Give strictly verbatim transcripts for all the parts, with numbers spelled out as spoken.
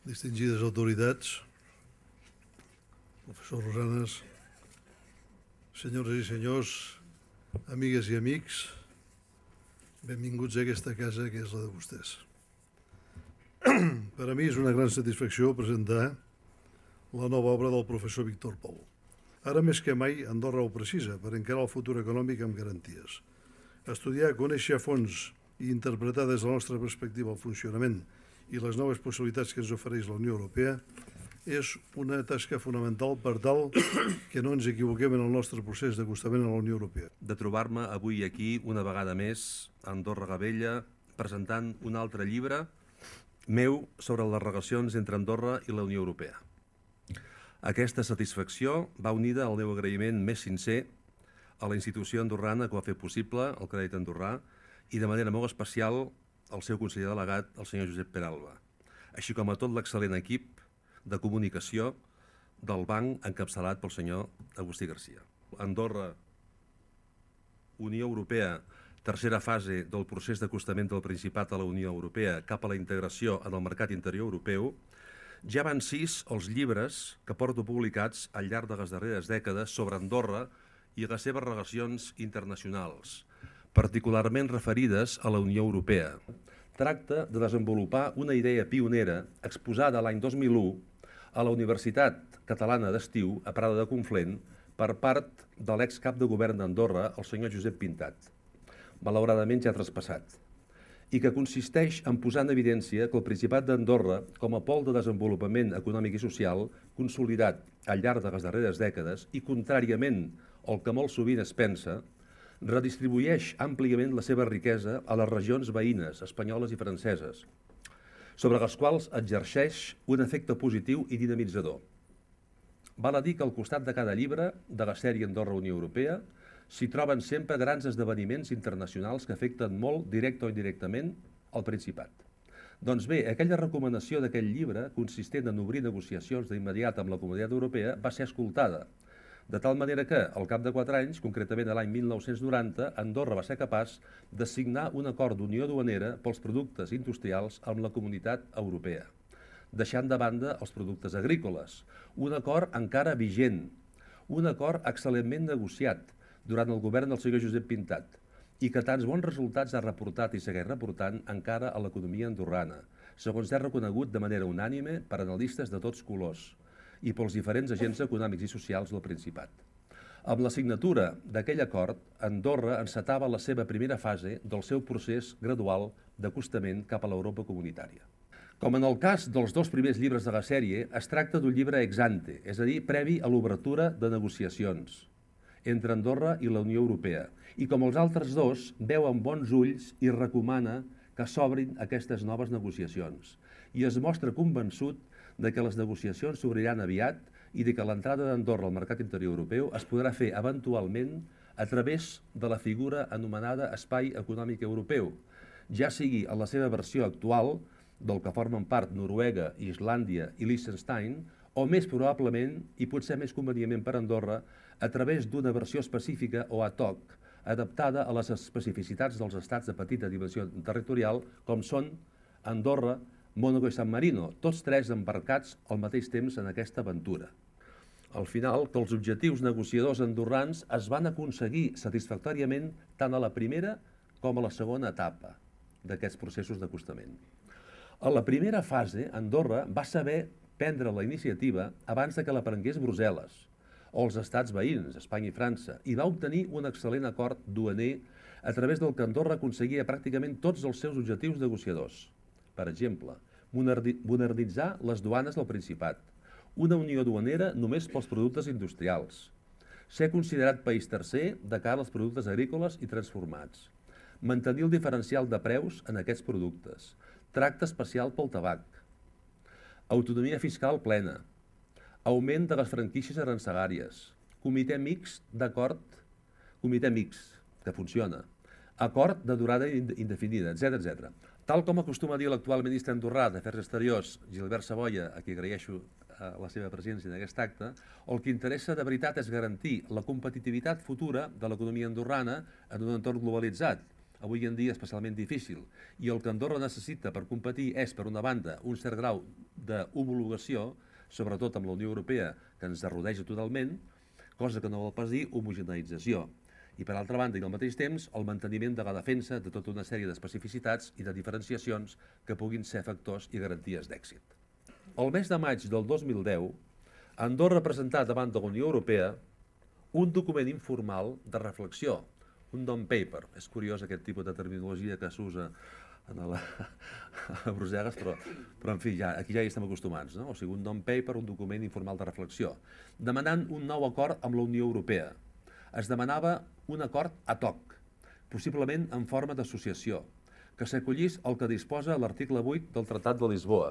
distingides autoritats, professor Rosanes, senyores i senyors, amigues i amics, benvinguts a aquesta casa que és la de vostès. Per a mi és una gran satisfacció presentar la nova obra del professor Víctor Pou. Ara més que mai, Andorra ho precisa per encarar el futur econòmic amb garanties. Estudiar, conèixer a fons i interpretar des de la nostra perspectiva el funcionament i les noves possibilitats que ens ofereix la Unió Europea és una tasca fonamental per tal que no ens equivoquem en el nostre procés d'acostament a la Unió Europea. De trobar-me avui aquí una vegada més a Andorra Gavella presentant un altre llibre meu sobre les relacions entre Andorra i la Unió Europea. Aquesta satisfacció va unida al meu agraïment més sincer a la institució andorrana que ho ha fet possible, el Crèdit Andorrà, i de manera molt especial al seu conseller delegat, el senyor Josep Peralba, així com a tot l'excel·lent equip de comunicació del banc encapçalat pel senyor Agustí Garcia. Andorra, Unió Europea, tercera fase del procés d'acostament del Principat a la Unió Europea cap a la integració en el mercat interior europeu, ja van sis els llibres que porto publicats al llarg de les darreres dècades sobre Andorra i les seves relacions internacionals, particularment referides a la Unió Europea. Tracta de desenvolupar una idea pionera exposada l'any dos mil u a la Universitat Catalana d'Estiu, a Prada de Conflent, per part de l'excap de govern d'Andorra, el senyor Josep Pintat, malauradament ja traspassat, i que consisteix en posar en evidència que el Principat d'Andorra, com a pol de desenvolupament econòmic i social, consolidat al llarg de les darreres dècades i contràriament al que molt sovint es pensa, redistribueix àmpliament la seva riquesa a les regions veïnes, espanyoles i franceses, sobre les quals exerceix un efecte positiu i dinamitzador. Val a dir que al costat de cada llibre de la sèrie Andorra-Unió Europea s'hi troben sempre grans esdeveniments internacionals que afecten molt, directe o indirectament, al Principat. Doncs bé, aquella recomanació d'aquell llibre, consistent en obrir negociacions d'immediat amb la Comunitat Europea, va ser escoltada, de tal manera que, al cap de quatre anys, concretament l'any mil nou-cents noranta, Andorra va ser capaç de signar un acord d'unió duanera pels productes industrials amb la Comunitat Europea, deixant de banda els productes agrícoles, un acord encara vigent, un acord excel·lentment negociat durant el govern del senyor Josep Pintat i que tants bons resultats ha reportat i segueix reportant encara a l'economia andorrana, segons és reconegut de manera unànime per analistes de tots colors i pels diferents agents econòmics i socials del Principat. Amb la signatura d'aquell acord, Andorra encetava la seva primera fase del seu procés gradual d'acostament cap a l'Europa comunitària. Com en el cas dels dos primers llibres de la sèrie, es tracta d'un llibre ex ante, és a dir, previ a l'obertura de negociacions entre Andorra i la Unió Europea, i com els altres dos, veu amb bons ulls i recomana que s'obrin aquestes noves negociacions, i es mostra convençut de que les negociacions s'obriran aviat i de que l'entrada d'Andorra al mercat interior europeu es podrà fer eventualment a través de la figura anomenada Espai Econòmic Europeu, ja sigui en la seva versió actual, del que formen part Noruega, Islàndia i Liechtenstein, o més probablement, i potser més convenientment per Andorra, a través d'una versió específica o ad hoc, adaptada a les especificitats dels estats de petita dimensió territorial, com són Andorra, Mònaco i San Marino, tots tres embarcats al mateix temps en aquesta aventura. Al final, que els objectius negociadors andorrans es van aconseguir satisfactòriament tant a la primera com a la segona etapa d'aquests processos d'acostament. A la primera fase, Andorra va saber prendre la iniciativa abans que la prengués Brussel·les o els estats veïns, Espanya i França, i va obtenir un excel·lent acord duaner a través del que Andorra aconseguia pràcticament tots els seus objectius negociadors. Per exemple, modernitzar les duanes del Principat, una unió duanera només pels productes industrials, ser considerat país tercer de cara als productes agrícoles i transformats, mantenir el diferencial de preus en aquests productes, tracte especial pel tabac, autonomia fiscal plena, augment de les franquícies arancegàries, comitè mixt d'acord, comitè mixt, que funciona, acord de durada indefinida, etcètera, etcètera. Tal com acostuma a dir l'actual ministre andorrà d'Afers Exteriors, Gilbert Saboya, a qui agraeixo la seva presència en aquest acte, el que interessa de veritat és garantir la competitivitat futura de l'economia andorrana en un entorn globalitzat, avui en dia especialment difícil, i el que Andorra necessita per competir és, per una banda, un cert grau d'homologació, sobretot amb la Unió Europea, que ens arrodeja totalment, cosa que no vol pas dir homogeneïtzació. I, per altra banda, i al mateix temps, el manteniment de la defensa de tota una sèrie d'especificitats i de diferenciacions que puguin ser factors i garanties d'èxit. El mes de maig del dos mil deu, Andorra ha presentat davant de la Unió Europea un document informal de reflexió, un non-paper. És curiós aquest tipus de terminologia que s'usa a Brussel·les, però, però en fi, ja, aquí ja hi estem acostumats, no? O sigui, un non-paper, un document informal de reflexió, demanant un nou acord amb la Unió Europea. Es demanava un acord ad hoc, possiblement en forma d'associació, que s'acollís al que disposa l'article vuit del Tractat de Lisboa,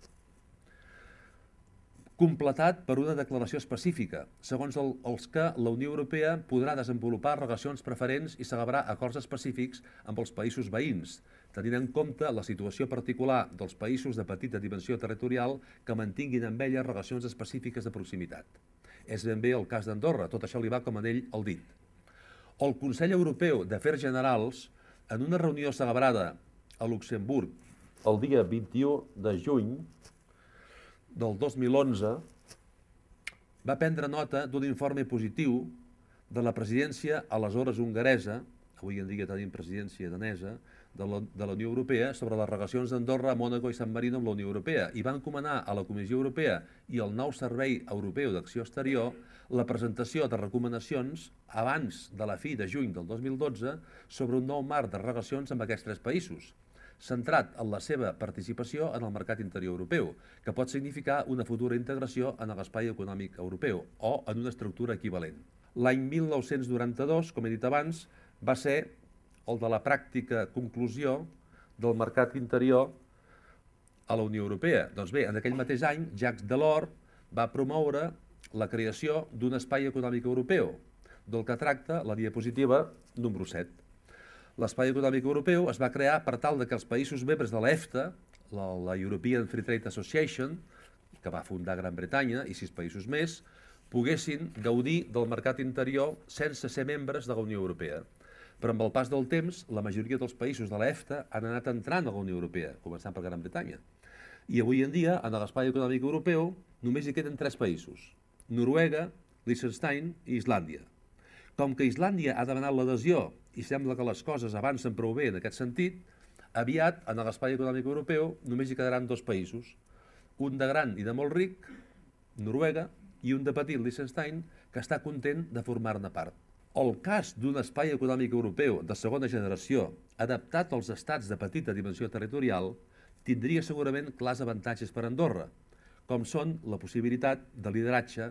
completat per una declaració específica, segons el, els que la Unió Europea podrà desenvolupar relacions preferents i celebrar acords específics amb els països veïns, tenint en compte la situació particular dels països de petita dimensió territorial que mantinguin amb ella relacions específiques de proximitat. És ben bé el cas d'Andorra, tot això li va com anell al dit. El Consell Europeu d'Afers Generals, en una reunió celebrada a Luxemburg el dia vint-i-u de juny del dos mil onze, va prendre nota d'un informe positiu de la presidència aleshores hongaresa, avui en dia tenim presidència danesa, de la, de la Unió Europea sobre les relacions d'Andorra, Mònaco i San Marino amb la Unió Europea i van encomanar a la Comissió Europea i al nou Servei Europeu d'Acció Exterior la presentació de recomanacions abans de la fi de juny del dos mil dotze sobre un nou marc de relacions amb aquests tres països, centrat en la seva participació en el mercat interior europeu, que pot significar una futura integració en l'espai econòmic europeu o en una estructura equivalent. L'any mil nou-cents noranta-dos, com he dit abans, va ser el de la pràctica conclusió del mercat interior a la Unió Europea. Doncs bé, en aquell mateix any, Jacques Delors va promoure la creació d'un espai econòmic europeu, del que tracta la diapositiva número set. L'espai econòmic europeu es va crear per tal que els països membres de l'EFTA, la, la European Free Trade Association, que va fundar Gran Bretanya i sis països més, poguessin gaudir del mercat interior sense ser membres de la Unió Europea. Però amb el pas del temps, la majoria dels països de l'EFTA han anat entrant a la Unió Europea, començant per Gran Bretanya. I avui en dia, en l'espai econòmic europeu, només hi queden tres països: Noruega, Liechtenstein i Islàndia. Com que Islàndia ha demanat l'adhesió i sembla que les coses avancen prou bé en aquest sentit, aviat, en l'espai econòmic europeu, només hi quedaran dos països, un de gran i de molt ric, Noruega, i un de petit, Liechtenstein, que està content de formar-ne part. El cas d'un espai econòmic europeu de segona generació adaptat als estats de petita dimensió territorial tindria segurament clars avantatges per a Andorra, com són la possibilitat de lideratge,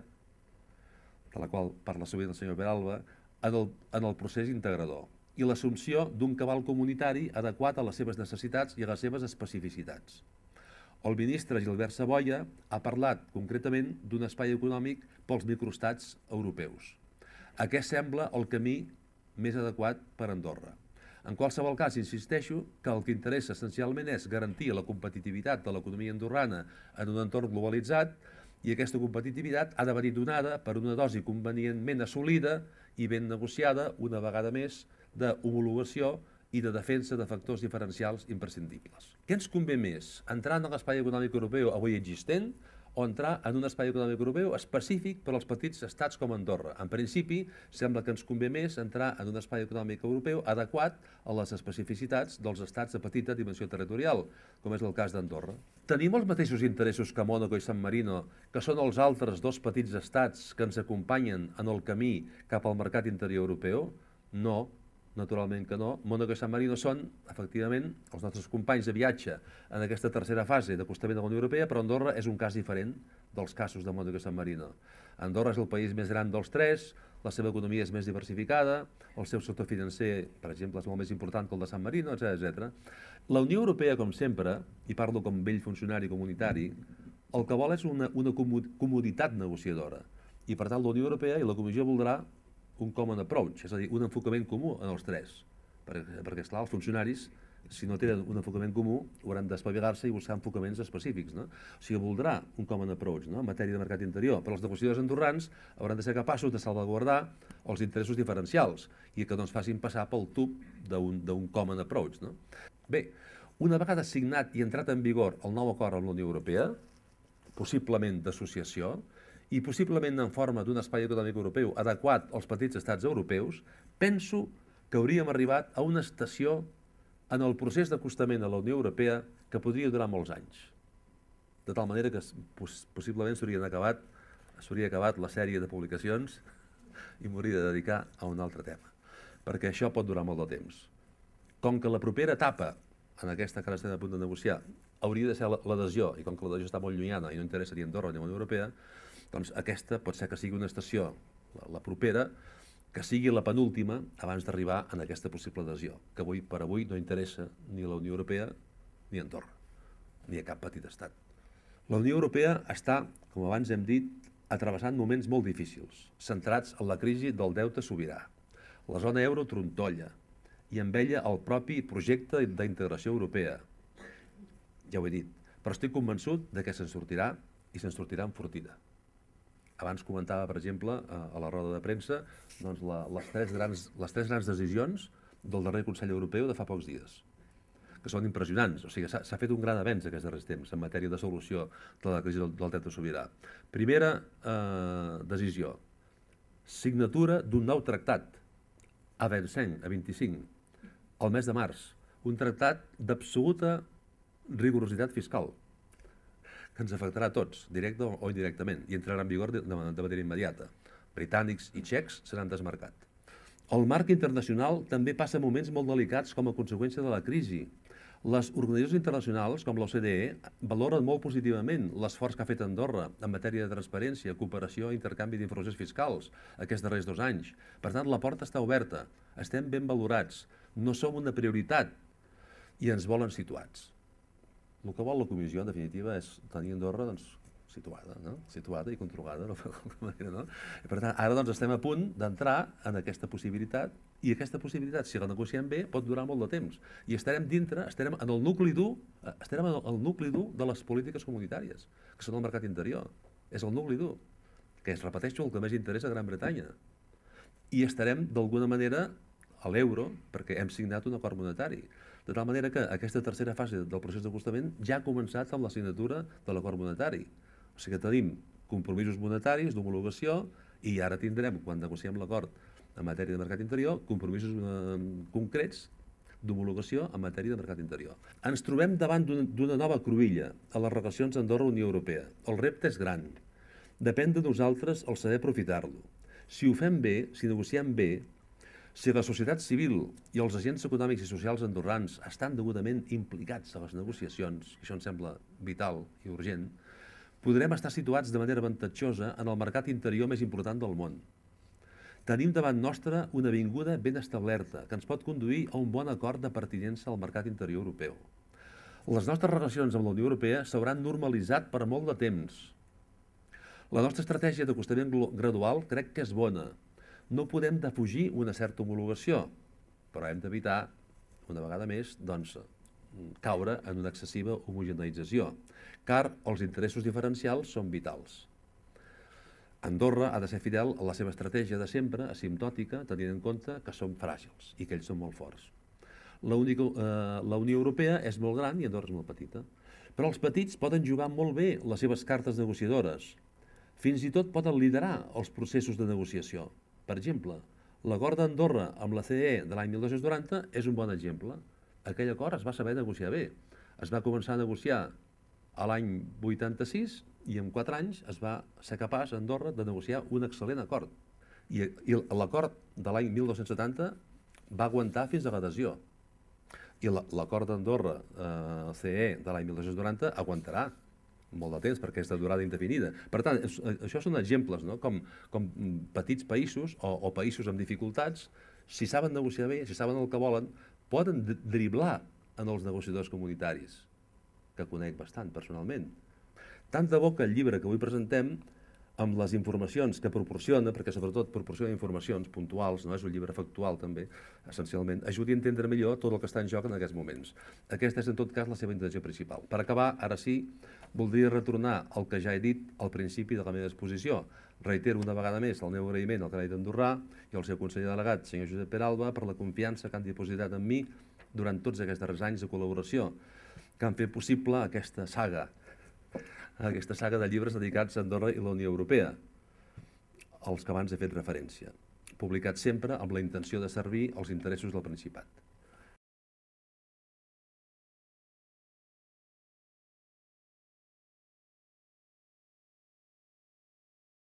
de la qual parla sovint el senyor Peralba, en el, en el procés integrador, i l'assumpció d'un cabal comunitari adequat a les seves necessitats i a les seves especificitats. El ministre Gilbert Savoia ha parlat concretament d'un espai econòmic pels microestats europeus. Aquest sembla el camí més adequat per a Andorra. En qualsevol cas, insisteixo que el que interessa essencialment és garantir la competitivitat de l'economia andorrana en un entorn globalitzat i aquesta competitivitat ha de venir donada per una dosi convenientment assolida i ben negociada, una vegada més, d'homologació i de defensa de factors diferencials imprescindibles. Què ens convé més? Entrar en l'espai econòmic europeu avui existent o entrar en un espai econòmic europeu específic per als petits estats com Andorra? En principi, sembla que ens convé més entrar en un espai econòmic europeu adequat a les especificitats dels estats de petita dimensió territorial, com és el cas d'Andorra. Tenim els mateixos interessos que Mònaco i San Marino, que són els altres dos petits estats que ens acompanyen en el camí cap al mercat interior europeu? No. Naturalment que no. Mònaco i San Marino són, efectivament, els nostres companys de viatge en aquesta tercera fase d'acostament a la Unió Europea, però Andorra és un cas diferent dels casos de Mònaco i San Marino. Andorra és el país més gran dels tres, la seva economia és més diversificada, el seu sector financer, per exemple, és molt més important que el de San Marino, etcètera. La Unió Europea, com sempre, i parlo com vell funcionari comunitari, el que vol és una, una comoditat negociadora. I per tant, la Unió Europea i la Comissió voldrà un common approach, és a dir, un enfocament comú en els tres. Perquè, perquè esclar, els funcionaris, si no tenen un enfocament comú, hauran d'espavilar-se i buscar enfocaments específics, no? O sigui, voldrà un common approach, no?, en matèria de mercat interior, però els negociadors andorrans hauran de ser capaços de salvaguardar els interessos diferencials i que no ens facin passar pel tub d'un common approach, no? Bé, una vegada signat i entrat en vigor el nou acord amb la Unió Europea, possiblement d'associació i possiblement en forma d'un espai econòmic europeu adequat als petits estats europeus, penso que hauríem arribat a una estació en el procés d'acostament a la Unió Europea que podria durar molts anys. De tal manera que possiblement s'haurien acabat, s'hauria acabat la sèrie de publicacions i m'hauria de dedicar a un altre tema, perquè això pot durar molt de temps. Com que la propera etapa en aquesta que ara estem a punt de negociar hauria de ser l'adhesió, i com que l'adhesió està molt llunyana i no interessa ni Andorra ni la Unió Europea, doncs aquesta pot ser que sigui una estació, la propera, que sigui la penúltima abans d'arribar en aquesta possible adhesió, que avui per avui no interessa ni a la Unió Europea ni a Andorra, ni a cap petit estat. La Unió Europea està, com abans hem dit, atrevessant moments molt difícils, centrats en la crisi del deute sobirà. La zona euro trontolla i amb ella el propi projecte d'integració europea. Ja ho he dit, però estic convençut de que se'n sortirà i se'n sortirà enfortida. Abans comentava, per exemple, a la roda de premsa, doncs la, les, tres grans, les tres grans decisions del darrer Consell Europeu de fa pocs dies, que són impressionants. O sigui, s'ha fet un gran avenç aquests darrers temps en matèria de solució de la crisi del, del deute sobirà. Primera eh, decisió, signatura d'un nou tractat, a Vincennes, a vint-i-cinc, al mes de març. Un tractat d'absoluta rigorositat fiscal, que ens afectarà a tots, directe o indirectament, i entrarà en vigor de, de, de manera immediata. Britànics i txecs seran desmarcat. El marc internacional també passa moments molt delicats com a conseqüència de la crisi. Les organitzacions internacionals, com l'O C D E, valoren molt positivament l'esforç que ha fet Andorra en matèria de transparència, cooperació i intercanvi d'informacions fiscals aquests darrers dos anys. Per tant, la porta està oberta, estem ben valorats, no som una prioritat i ens volen situats. El que vol la Comissió, en definitiva, és tenir Andorra doncs, situada, no? situada i controlada. No? I per tant, ara doncs, estem a punt d'entrar en aquesta possibilitat i aquesta possibilitat, si la negociem bé, pot durar molt de temps. I estarem dintre, estarem en el nucli dur, estarem en el nucli dur de les polítiques comunitàries, que són el mercat interior. És el nucli dur, que es repeteixo el que més interessa a Gran Bretanya. I estarem, d'alguna manera, a l'euro, perquè hem signat un acord monetari. De tal manera que aquesta tercera fase del procés d'acostament ja ha començat amb la signatura de l'acord monetari. O sigui que tenim compromisos monetaris d'homologació i ara tindrem, quan negociem l'acord en matèria de mercat interior, compromisos eh, concrets d'homologació en matèria de mercat interior. Ens trobem davant d'una nova cruïlla a les relacions Andorra-Unió Europea. El repte és gran. Depèn de nosaltres el saber aprofitar-lo. Si ho fem bé, si negociem bé, si la societat civil i els agents econòmics i socials andorrans estan degudament implicats a les negociacions, i això em sembla vital i urgent, podrem estar situats de manera avantatjosa en el mercat interior més important del món. Tenim davant nostra una avinguda ben establerta que ens pot conduir a un bon acord de pertinença al mercat interior europeu. Les nostres relacions amb la Unió Europea s'hauran normalitzat per molt de temps. La nostra estratègia d'acostament gradual crec que és bona. No podem defugir una certa homologació, però hem d'evitar, una vegada més, doncs, caure en una excessiva homogeneïtzació, car els interessos diferencials són vitals. Andorra ha de ser fidel a la seva estratègia de sempre, asimptòtica, tenint en compte que som fràgils i que ells són molt forts. La, única, eh, la Unió Europea és molt gran i Andorra és molt petita, però els petits poden jugar molt bé les seves cartes negociadores. Fins i tot poden liderar els processos de negociació. Per exemple, l'acord d'Andorra amb la C E E de l'any mil dos-cents noranta és un bon exemple. Aquell acord es va saber negociar bé. Es va començar a negociar a l'any vuitanta-sis i en quatre anys es va ser capaç a Andorra de negociar un excel·lent acord. I, i l'acord de l'any mil dos-cents setanta va aguantar fins a l'adhesió. I l'acord d'Andorra eh, C E E de l'any mil dos-cents noranta aguantarà molt de temps, perquè és de durada indefinida. Per tant, això són exemples, no? com, com petits països o, o països amb dificultats, si saben negociar bé, si saben el que volen, poden driblar en els negociadors comunitaris, que conec bastant personalment. Tant de bo que el llibre que avui presentem, amb les informacions que proporciona, perquè sobretot proporciona informacions puntuals, no és un llibre factual també, essencialment, ajudi a entendre millor tot el que està en joc en aquests moments. Aquesta és en tot cas la seva intenció principal. Per acabar, ara sí, voldria retornar al que ja he dit al principi de la meva exposició. Reitero una vegada més el meu agraïment al Crèdit Andorrà i al seu conseller delegat, senyor Josep Peralba, per la confiança que han dipositat en mi durant tots aquests darrers anys de col·laboració, que han fet possible aquesta saga a aquesta saga de llibres dedicats a Andorra i la Unió Europea, als que abans he fet referència, publicats sempre amb la intenció de servir els interessos del Principat.